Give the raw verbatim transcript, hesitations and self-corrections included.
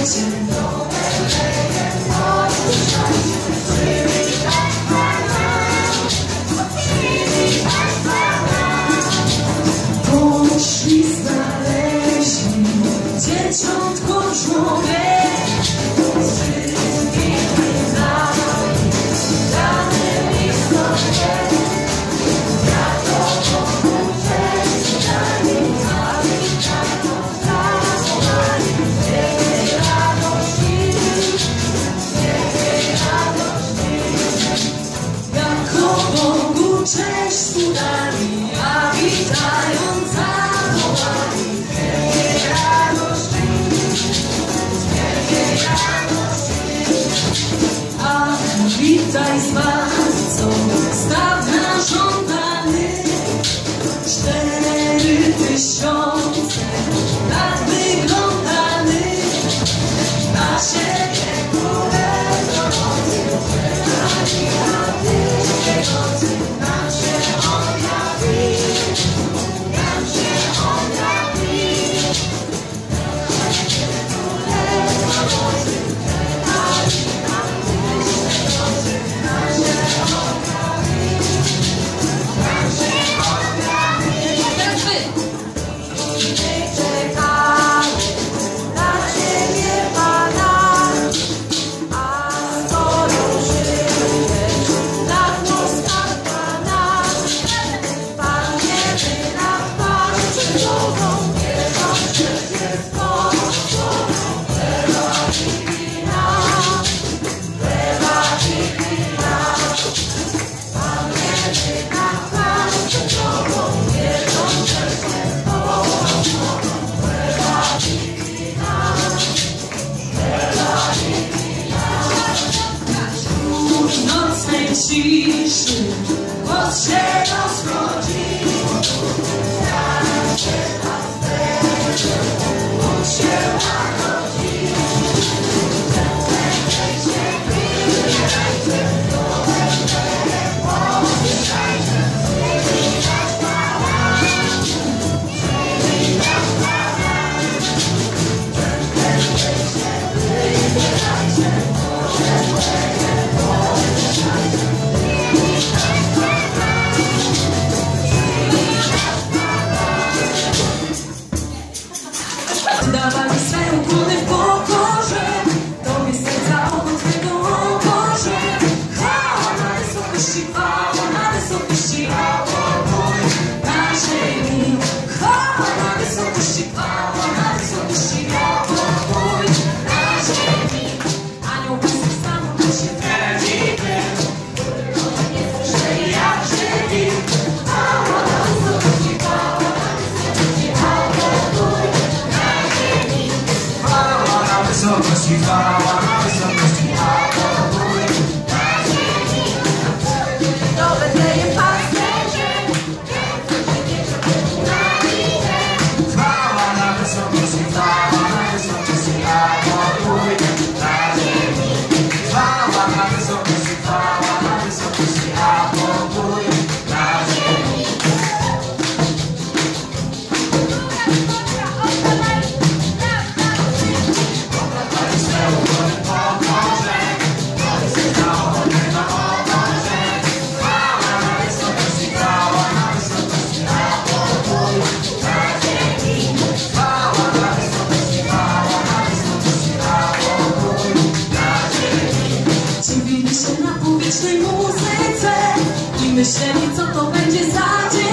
Poszli znaleźli dzieciątko człowiek, wszystkimi nami danymi sobie. Ja to Bogu cześć dali, dali, taką dali, wielkiej radości, wielkiej radości. Jako Bogu cześć udali, a witając zawołali, wielkiej radości, wielkiej radości. A witaj Zbawco, z dawna żądany, cztery tysiące lat wyglądany, na siebie królewno nocy, ani na tej nocy nam się objawi, nam się objawi. Królewno nocy, ani na tej nocy nam się objawi, nam się objawi. Teraz wy! My czekamy na Ciebie, Pana, a skoro żyjesz na łoskach Pana, Pan nieby na twarz przydługą, wierząc, że jest pomocą. Chleba i wina, chleba i wina. Pan nieby na twarz przydługą, wierząc, że jest pomocą. Chleba i wina, chleba i wina. Wśród nocnej ciszy głos się rozrodzi. Wiara się pasterze, Bóg się narodzi. Wejście, wybierajcie, do Betlejem pomieszajcie. Przywita chwała, przywita chwała. Wejście, wybierajcie, do Betlejem pomieszajcie. Przywita chwała, przywita chwała. Dawali swe ukłony w pokorze, Tobie serca owoc Twego, o Boże. Chwała na wysokości, chwała na wysokości, a pokój na ziemi. Chwała na wysokości, chwała na wysokości, a pokój na ziemi. Anioł Pański stanął, to się wredzi tym, którzy nie słyszeli jak żywi. Chwała na wysokości, chwała na wysokości, a pokój na ziemi. Chwała na wysokości, chwała na wysokości, a pokój na ziemi. Do Betlejem pasterze, na minę. Chwała na wysokości, chwała na wysokości, a pokój na ziemi. Chwała na wysokości, chwała na wysokości, a pokój na ziemi. Oddawali swe ukłony w pokorze, Tobie serca owoc Twego, o Boże. Chwała na wysokości, chwała na wysokości, a pokój na ziemi. Chwała na wysokości, chwała na wysokości, a pokój na ziemi. Dziwili się na powietrznej muzyce i myśleli, co to będzie za dzień.